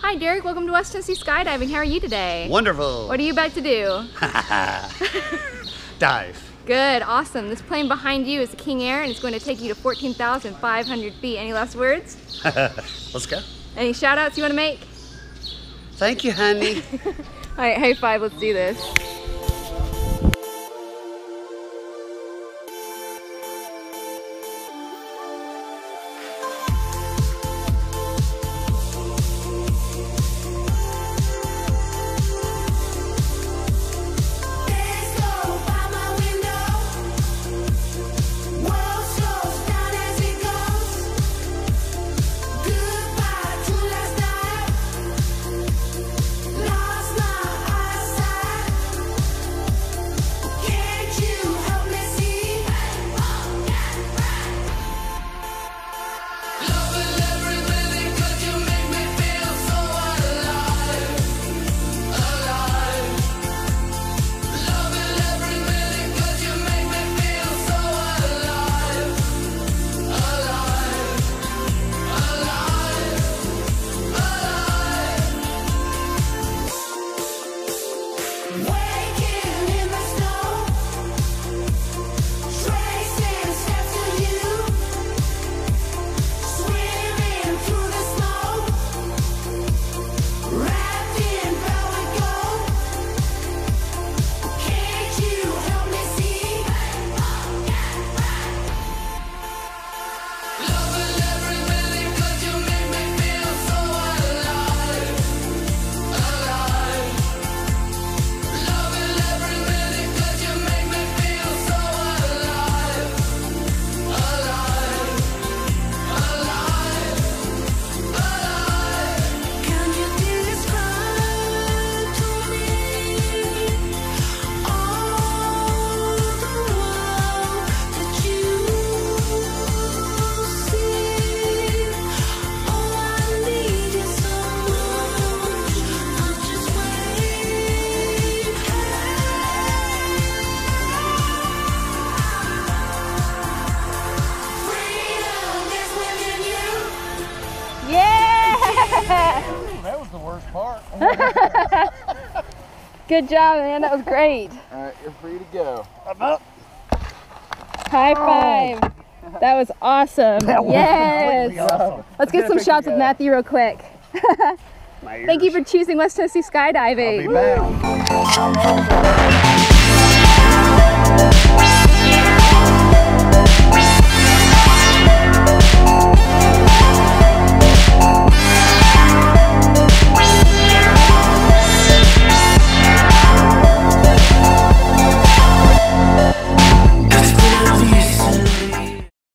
Hi Derek, welcome to West Tennessee Skydiving. How are you today? Wonderful. What are you about to do? Dive. Good, awesome. This plane behind you is the King Air and it's going to take you to 14,500 feet. Any last words? Let's go. Any shout outs you want to make? Thank you, honey. All right, high five, let's do this. That was the worst part. Good job, man. That was great. All right, you're free to go. I'm up. High five. That was awesome. Yes. Awesome. Let's get some shots with Matthew real quick. Thank you for choosing West Tennessee Skydiving. I'll be bound.